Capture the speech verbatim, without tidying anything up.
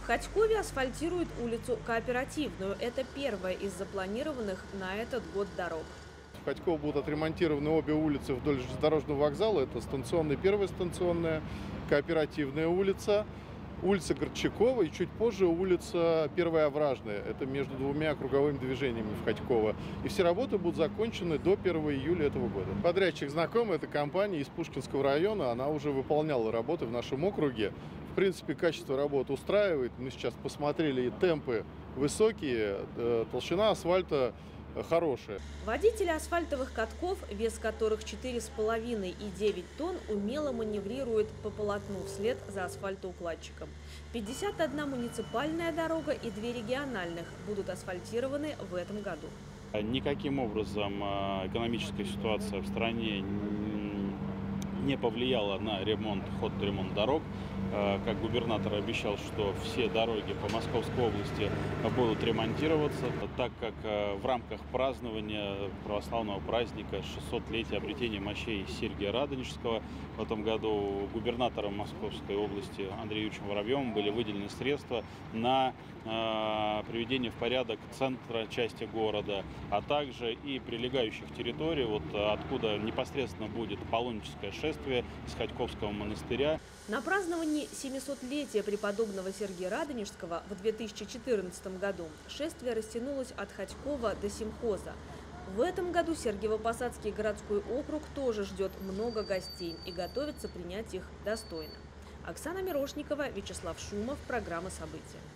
Хотькове асфальтируют улицу Кооперативную. Это первая из запланированных на этот год дорог. В Хотьково будут отремонтированы обе улицы вдоль железнодорожного вокзала. Это станционная, первая станционная, Кооперативная улица, улица Горчакова и чуть позже улица Первая Овражная. Это между двумя круговыми движениями в Хотьково. И все работы будут закончены до первого июля этого года. Подрядчик знакомый, это компания из Пушкинского района. Она уже выполняла работы в нашем округе. В принципе, качество работы устраивает. Мы сейчас посмотрели, и темпы высокие, толщина асфальта хорошая. Водители асфальтовых катков, вес которых четыре с половиной и девять тонн, умело маневрируют по полотну вслед за асфальтоукладчиком. пятьдесят одна муниципальная дорога и две региональных будут асфальтированы в этом году. Никаким образом экономическая ситуация в стране не повлияла на ремонт, ход ремонт дорог. Как губернатор обещал, что все дороги по Московской области будут ремонтироваться, так как в рамках празднования православного праздника шестисотлетия обретения мощей Сергия Радонежского в этом году губернатором Московской области Андреем Юрьевичем Воробьевым были выделены средства на приведение в порядок центра части города, а также и прилегающих территорий, вот откуда непосредственно будет паломническое шествие из Хотьковского монастыря. На праздновании семисотлетия преподобного Сергия Радонежского в две тысячи четырнадцатом году шествие растянулось от Хотькова до Симхоза. В этом году Сергиево-Посадский городской округ тоже ждет много гостей и готовится принять их достойно. Оксана Мирошникова, Вячеслав Шумов, программа «События».